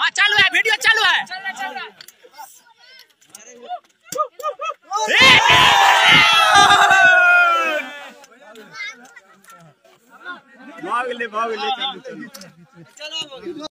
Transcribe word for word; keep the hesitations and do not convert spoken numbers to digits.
हाँ चालू है, वीडियो चालू है। भाग ले भाग ले।